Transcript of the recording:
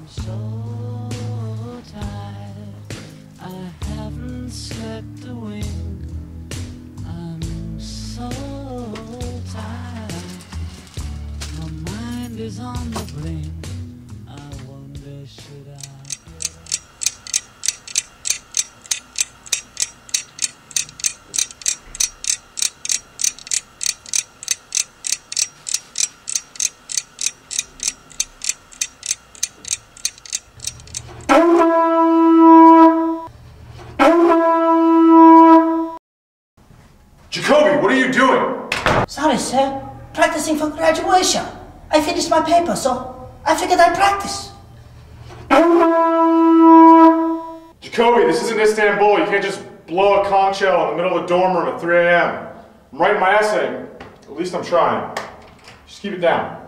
so tired, I haven't slept a wink. I'm so tired, my mind is on the blink. I wonder, should I get up? Jacoby, what are you doing? Sorry, sir. Practicing for graduation. I finished my paper, so I figured I'd practice. Jacoby, this isn't Istanbul. You can't just blow a conch shell in the middle of a dorm room at 3 a.m. I'm writing my essay. At least I'm trying. Just keep it down.